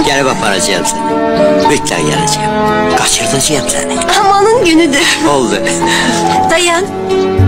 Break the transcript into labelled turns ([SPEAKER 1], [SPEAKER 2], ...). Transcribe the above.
[SPEAKER 1] Gelip aparacağım seni. Bekle geleceğim. Kaçırtacağım seni.
[SPEAKER 2] Amanın günüdür.
[SPEAKER 1] Oldu.
[SPEAKER 2] Dayan.